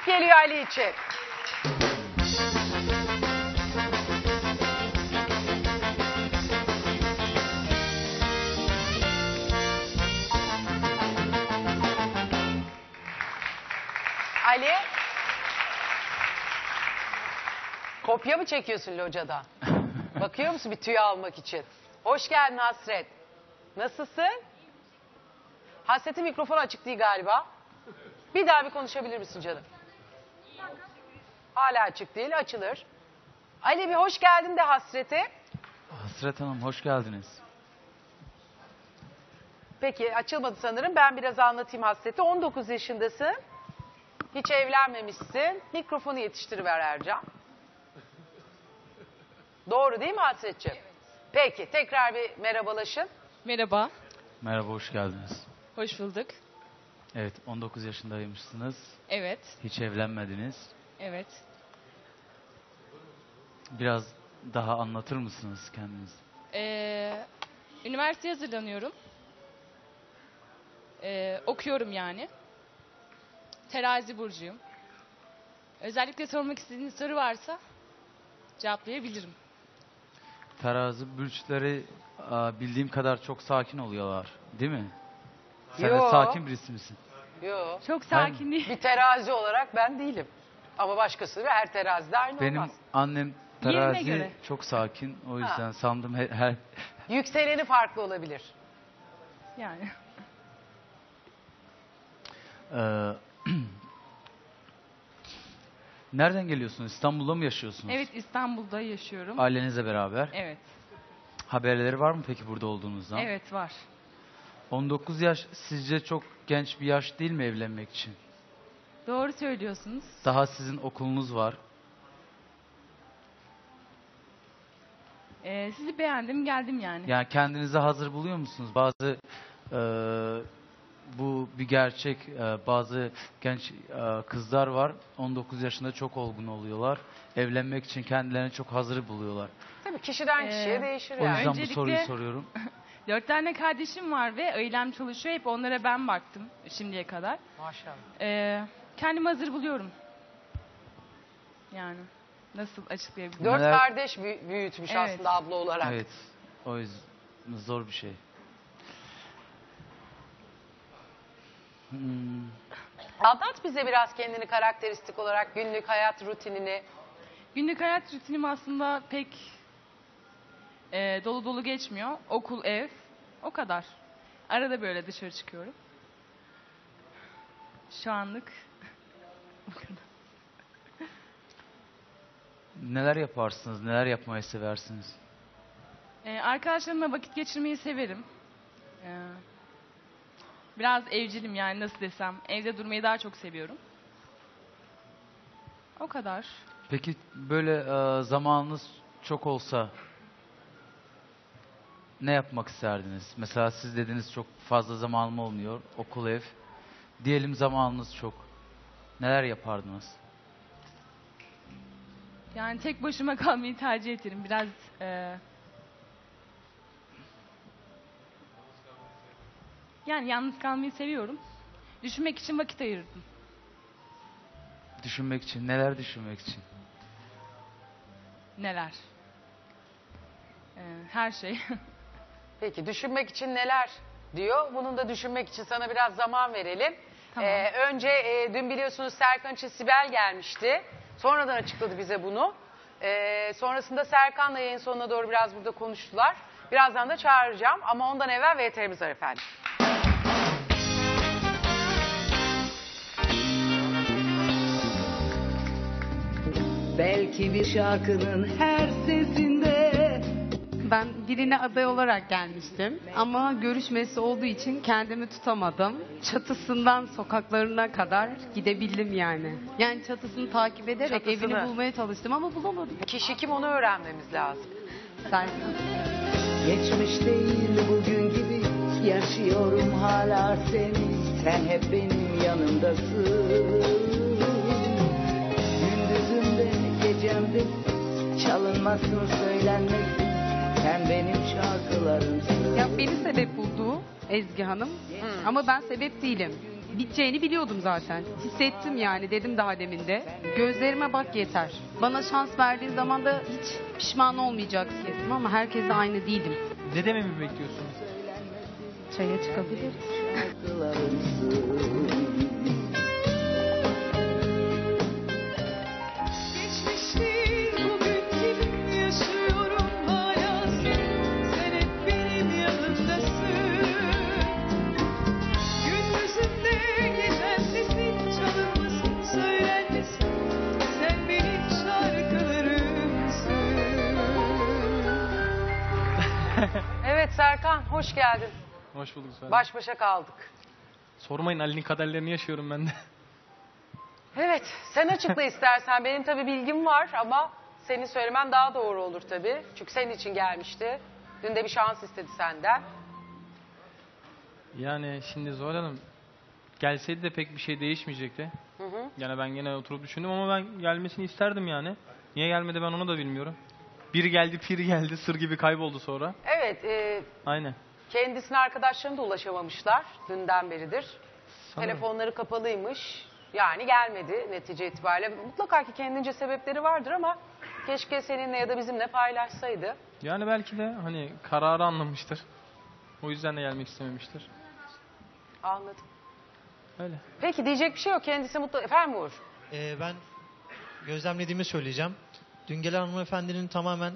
Hasret geliyor Ali için. Ali, kopya mı çekiyorsun locada? Bakıyor musun bir tüy almak için? Hoş geldin Hasret. Nasılsın? Hasret'in mikrofonu açık değil galiba. Bir daha bir konuşabilir misin canım? Hala açık değil, açılır. Ali bir hoş geldin de Hasret'e. Hasret Hanım hoş geldiniz. Peki açılmadı sanırım. Ben biraz anlatayım Hasret'e. 19 yaşındasın. Hiç evlenmemişsin. Mikrofonu yetiştiriver Ercan. Doğru değil mi Hasretciğim? Evet. Peki tekrar bir merhabalaşın. Merhaba, Merhaba, hoş geldiniz. hoş bulduk. Evet, 19 yaşındaymışsınız. Evet, Hiç evlenmediniz. evet. Biraz daha anlatır mısınız kendinizi? Üniversiteye hazırlanıyorum. Okuyorum yani. Terazi burcuyum. Özellikle sormak istediğiniz soru varsa cevaplayabilirim. Terazi burçları bildiğim kadar çok sakin oluyorlar, değil mi? Sen de Yo. sakin birisi misin? Yok. Çok sakin değil. Bir terazi olarak ben değilim. Ama başkası ve her terazide aynı Benim olmaz. annem Yerine terazi göre. çok sakin. O yüzden sandım her... Yükseleni farklı olabilir. Yani. Ee, Nereden geliyorsunuz? İstanbul'da mı yaşıyorsunuz? Evet, İstanbul'da yaşıyorum. Ailenizle beraber. Evet, Haberleri var mı peki burada olduğunuzdan? evet var. 19 yaş sizce çok genç bir yaş değil mi evlenmek için? Doğru söylüyorsunuz. Daha sizin okulunuz var. Sizi beğendim, geldim yani. Yani kendinizi hazır buluyor musunuz? Bazı bu bir gerçek. Bazı genç kızlar var. 19 yaşında çok olgun oluyorlar. Evlenmek için kendilerini çok hazır buluyorlar. Tabii kişiden kişiye değişir O yani. yüzden Öncelikle- bu soruyu soruyorum. 4 tane kardeşim var ve ailem çalışıyor. Hep onlara ben baktım şimdiye kadar. Maşallah. Kendimi hazır buluyorum. Yani nasıl açıklayabilirim? 4 Neler- kardeş büyütmüş Evet. aslında abla olarak. Evet. O yüzden zor bir şey. Anlat bize biraz kendini karakteristik olarak günlük hayat rutinini. Günlük hayat rutinim aslında pek dolu dolu geçmiyor. Okul, ev, o kadar. Arada böyle dışarı çıkıyorum. Şu anlık o kadar. Neler yaparsınız? Neler yapmayı seversiniz? Arkadaşlarımla vakit geçirmeyi severim. Biraz evcilim yani nasıl desem. Evde durmayı daha çok seviyorum. O kadar. Peki böyle zamanınız çok olsa ne yapmak isterdiniz? Mesela siz dediniz çok fazla zamanım olmuyor. Okul, ev. Diyelim zamanınız çok. Neler yapardınız? Yani tek başıma kalmayı tercih ederim. Biraz yani yalnız kalmayı seviyorum. Düşünmek için vakit ayırırdım. Düşünmek için. Neler düşünmek için? Neler? Her şey. Peki düşünmek için neler diyor. Bunun da düşünmek için sana biraz zaman verelim. Tamam. Önce dün biliyorsunuz Serkan için Sibel gelmişti. Sonradan açıkladı bize bunu. Sonrasında Serkan'la yayın sonuna doğru biraz burada konuştular. Birazdan da çağıracağım ama ondan evvel VTR'miz var efendim. Belki bir şarkının her sesinde. Ben birine aday olarak gelmiştim ama görüşmesi olduğu için kendimi tutamadım. Çatısından sokaklarına kadar gidebildim yani. Yani çatısını takip ederek Çatısını. evini bulmaya çalıştım ama bulamadım. Kişi kim onu öğrenmemiz lazım. Serkan. Geçmiş değil bugün gibi yaşıyorum hala seni. Sen hep benim yanımdasın. Gündüzümde gecemde çalınmasın söylenmesin. Sen benim şarkılarımsın. Ya beni sebep buldu Ezgi Hanım ama ben sebep değilim. biteceğini biliyordum zaten. Hissettim yani, dedim daha demin de. Gözlerime bak yeter. Bana şans verdiğin zaman da hiç pişman olmayacaksın dedim ama herkese aynı değilim. Ne dememi bekliyorsunuz? Çaya çıkabiliriz. Evet Serkan, hoş geldin. Hoş bulduk Zuhal. Baş başa kaldık. Sormayın, Ali'nin kaderlerini yaşıyorum ben de. Evet, sen açıkla istersen. Benim tabii bilgim var ama senin söylemen daha doğru olur tabii. Çünkü senin için gelmişti. Dün de bir şans istedi senden. Yani şimdi Zuhal Hanım, gelseydi de pek bir şey değişmeyecekti. Yani ben yine oturup düşündüm ama ben gelmesini isterdim yani. Niye gelmedi ben onu da bilmiyorum. Bir geldi, pir geldi, sır gibi kayboldu sonra. Evet, Aynen. kendisine arkadaşlarına da ulaşamamışlar. Dünden beridir. Sanırım. Telefonları kapalıymış. Yani gelmedi netice itibariyle. Mutlaka ki kendince sebepleri vardır ama keşke seninle ya da bizimle paylaşsaydı. Yani belki de hani kararı anlamıştır. O yüzden de gelmek istememiştir. Anladım. Öyle. Peki diyecek bir şey yok. Kendisi mutlu. Efendim Uğur? Ben gözlemlediğimi söyleyeceğim. Dün gelen hanımefendinin tamamen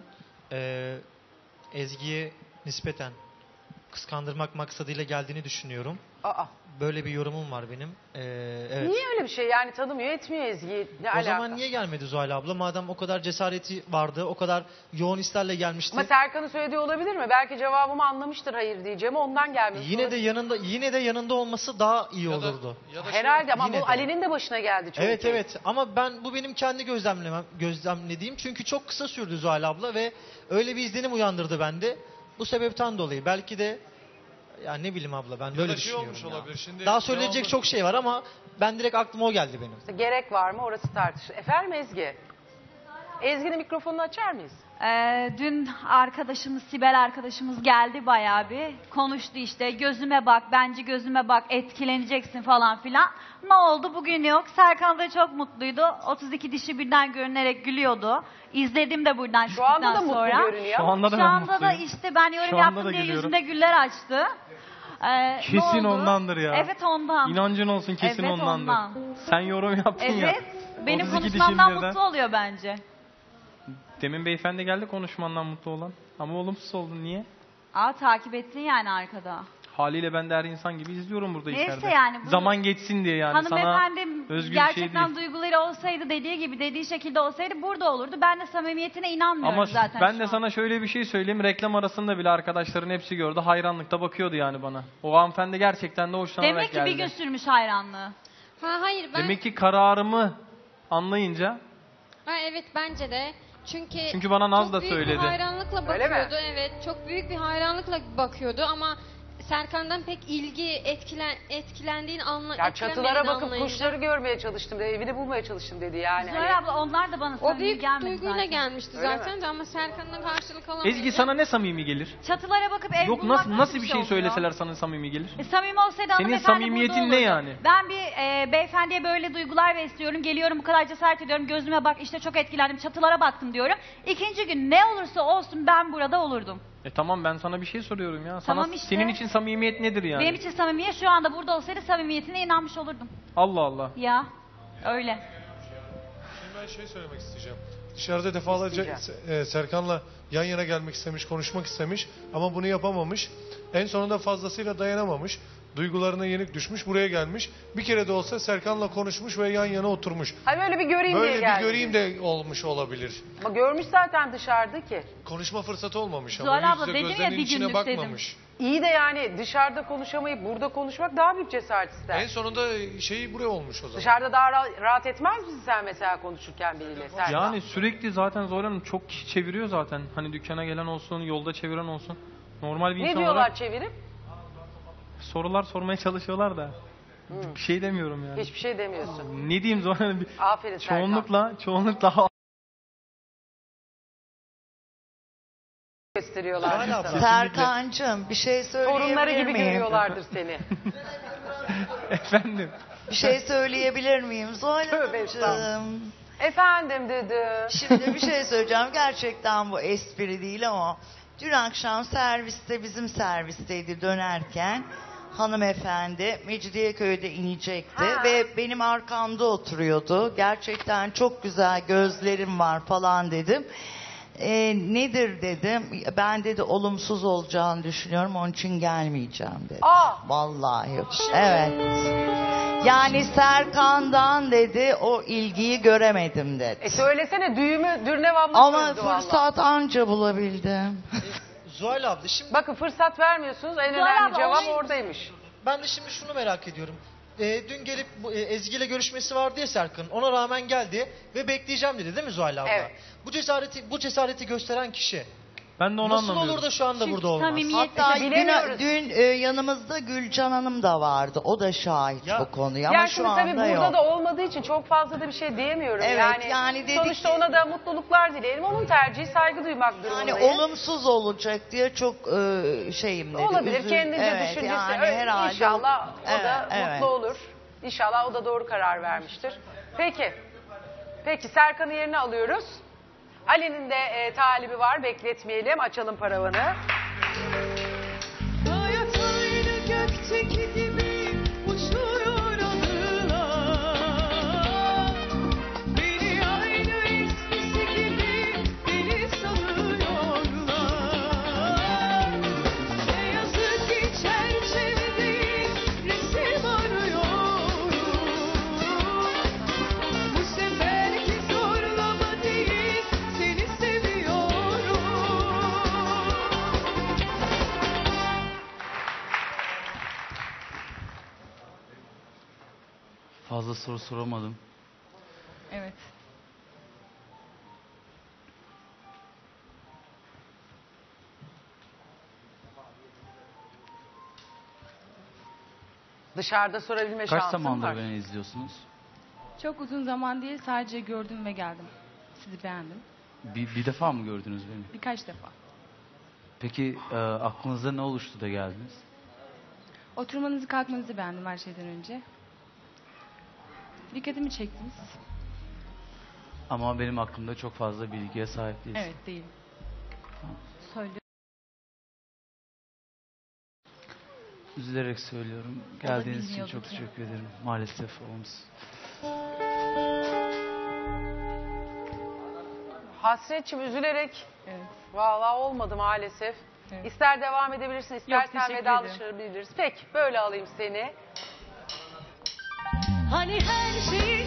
Ezgi'ye nispeten kıskandırmak maksadıyla geldiğini düşünüyorum. Aa. Böyle bir yorumum var benim. Evet. Niye öyle bir şey? Yani tanımıyor, etmiyor Ezgi'yi. Ne O alaka? zaman niye gelmedi Zuhal abla? Madem o kadar cesareti vardı, o kadar yoğun hislerle gelmişti. Ama Serkan'ın söylediği olabilir mi? Belki cevabımı anlamıştır hayır diyeceğimi. Ondan gelmiş. Yine de yanında olması daha iyi olurdu. Herhalde ama Yine bu de. Ali'nin de başına geldi çünkü. Evet ama bu benim kendi gözlemlediğim. Çünkü çok kısa sürdü Zuhal abla ve öyle bir izlenim uyandırdı bende. Bu sebepten dolayı belki de ya ne bileyim abla, ben böyle düşünüyorum. olmuş ya. olabilir. Şimdi Daha söyleyecek çok şey var ama ben direkt aklıma o geldi benim. İşte gerek var mı orası tartışılır. Efendim Ezgi? Ezgi'nin mikrofonunu açar mıyız? Dün arkadaşımız, Sibel arkadaşımız geldi bayağı bir. Konuştu işte, gözüme bak, bence gözüme bak, etkileneceksin falan filan. Ne oldu? Bugün yok. Serkan da çok mutluydu. 32 dişi birden görünerek gülüyordu. İzledim de buradan Şu anda da çıktıktan mutlu sonra. görünüyor. Şu anda da Şu ben anda da mutluyum. işte ben yorum Şu anda yaptım da diye gülüyorum. yüzünde güller açtı. Ne Kesin oldu? ondandır ya. Evet ondan. İnancın olsun, kesin Evet, ondandır. ondan. Sen yorum yaptın ya. Evet. Benim 32 konuşmamdan dişin birden. mutlu oluyor bence. Demin beyefendi geldi konuşmandan mutlu olan. Ama olumsuz oldun. Niye? Takip ettin yani arkada. Haliyle ben de her insan gibi izliyorum burada Neyse içeride. yani bu- Zaman geçsin diye yani. Hanımefendim Sana özgü bir şey gerçekten değil. duyguları olsaydı, dediği gibi, dediği şekilde olsaydı burada olurdu. Ben de samimiyetine inanmıyorum Ama zaten ben şu de an. sana şöyle bir şey söyleyeyim. Reklam arasında bile arkadaşların hepsi gördü. Hayranlıkta bakıyordu yani bana. O hanımefendi gerçekten de hoşlanarak Demek ki geldi. bir gün sürmüş hayranlığı. Hayır ben Demek ki kararımı anlayınca. evet bence de. Çünkü bana Naz da çok büyük söyledi. bir hayranlıkla Öyle mi? bakıyordu. Evet, çok büyük bir hayranlıkla bakıyordu ama Serkan'dan pek etkilendiğini Ya çatılara bakıp kuşları görmeye çalıştım dedi. Evini bulmaya çalıştım dedi yani. Zuhal Hani- abla onlar da bana o samimi büyük gelmedi duyguyla zaten. gelmişti Öyle zaten de ama Serkan'dan karşılık alamayınca. Ezgi sana ne samimi gelir? Çatılara bakıp ev Yok bulmak nasıl bir şey oluyor? söyleseler sana samimi gelir? Samimi olsaydı Senin hanımefendi samimiyetin burada ne olurdu. yani? Ben bir beyefendiye böyle duygular besliyorum. Geliyorum bu kadar cesaret ediyorum. Gözüme bak işte çok etkilendim. Çatılara baktım diyorum. İkinci gün ne olursa olsun ben burada olurdum. Tamam ben sana bir şey soruyorum ya. Sana, Tamam işte. Senin için samimiyet nedir yani? Benim için samimiyet şu anda burada olsaydı samimiyetine inanmış olurdum. Allah Allah. Ya öyle. Şimdi ben şey söylemek isteyeceğim. Dışarıda defalarca Serkan'la yan yana gelmek istemiş, konuşmak istemiş ama bunu yapamamış. En sonunda fazlasıyla dayanamamış. Duygularına yenik düşmüş, buraya gelmiş. Bir kere de olsa Serkan'la konuşmuş ve yan yana oturmuş. Ay böyle bir göreyim Böyle diye bir geldi. göreyim de olmuş olabilir. Ama görmüş zaten dışarıda ki. Konuşma fırsatı olmamış Zuhal ama abla yüz yüze dedim ya, gözlerinin bir içine günlük dedim. bakmamış. İyi de yani dışarıda konuşamayıp burada konuşmak daha büyük cesaret ister. En sonunda şeyi buraya olmuş o zaman. Dışarıda daha rahat etmez misin sen mesela konuşurken biriyle? Serkan? Yani sürekli zaten Zuhal Hanım çok kişi çeviriyor zaten. Hani dükkana gelen olsun, yolda çeviren olsun. Normal bir Ne insan diyorlar olarak çevirip? sorular sormaya çalışıyorlar da. Bir şey demiyorum yani. Hiçbir şey demiyorsun. Ne diyeyim Zuhal Hanım? Aferin Serkan. Çoğunlukla gösteriyorlar. Zuhal abla. sana. Serkancığım bir şey söyleyebilir Torunları gibi miyim? görüyorlardır seni. Efendim. Bir şey söyleyebilir miyim? Tövbe estağfurullah. Zuhal Efendim dedim. Şimdi bir şey söyleyeceğim. Gerçekten bu espri değil ama dün akşam serviste, bizim servisteydi dönerken hanımefendi Mecidiyeköy'de inecekti ve benim arkamda oturuyordu. Gerçekten çok güzel gözlerim var falan dedim. Nedir dedim. Ben dedi olumsuz olacağını düşünüyorum, onun için gelmeyeceğim dedi. Vallahi. Evet. Yani Serkan'dan dedi o ilgiyi göremedim dedi. Söylesene düğümü Dürnev abla Ama çözdü valla. fırsat anca bulabildim. Zuhal abla şimdi Bakın fırsat vermiyorsunuz. En Zuhal önemli abla, cevap olayı- oradaymış. ben de şimdi şunu merak ediyorum. Dün gelip Ezgi ile görüşmesi vardı ya Serkan. Ona rağmen geldi ve bekleyeceğim dedi değil mi Zuhal abla? Evet. Bu cesareti gösteren kişi Ben de onu nasıl anlamıyorum. olur da şu anda burada olmaz? Hatta bilemiyoruz. dün yanımızda Gülcan Hanım da vardı. O da şahit Ya. bu konuya ama Yani şu şimdi tabii anda burada yok. da olmadığı için çok fazla da bir şey diyemiyorum. Evet, yani dedik sonuçta ki- ona da mutluluklar dileyelim. Onun tercihi, saygı duymak Yani durumundayız. olumsuz olacak diye çok şeyim dedi. Olabilir, kendince Evet, düşüncesi. yani Öyle, herhalde. İnşallah o da Evet. mutlu olur. İnşallah o da doğru karar vermiştir. Peki Serkan'ı yerine alıyoruz. Ali'nin de talibi var, bekletmeyelim. Açalım paravanı. Hayat aynı gökteki gibi uçuyor adına. Beni aynı eskisi gibi deli sanıyorlar. Ne yazık ki çerçevede resim arıyorum. Bu seferki zorlama değil, seni seviyorum. Fazla soru soramadım. Evet. Dışarıda sorabilme Kaç şansım zamandır var. beni izliyorsunuz? Çok uzun zaman değil, sadece gördüm ve geldim. Sizi beğendim. Bir defa mı gördünüz beni? Birkaç defa. Peki aklınızda ne oluştu da geldiniz? Oturmanızı, kalkmanızı beğendim her şeyden önce. Dikkatimi çektiniz. Ama benim aklımda çok fazla bilgiye sahip değilsiniz. Evet, değil. Söyle. Üzülerek söylüyorum. Geldiğiniz için bilmiyorduk çok ya. teşekkür ederim. Maalesef olumsuz. Hasretçim üzülerek Evet. vallahi olmadı maalesef. Evet. İster devam edebilirsin, istersen teşekkür vedalaşabiliriz. Peki böyle alayım seni. Hani her şeyi